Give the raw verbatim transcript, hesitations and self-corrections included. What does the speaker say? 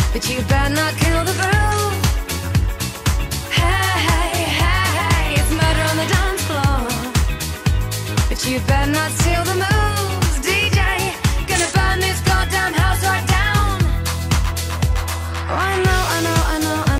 but you better not kill the groove. Hey, hey, hey, it's murder on the dance floor, but you better not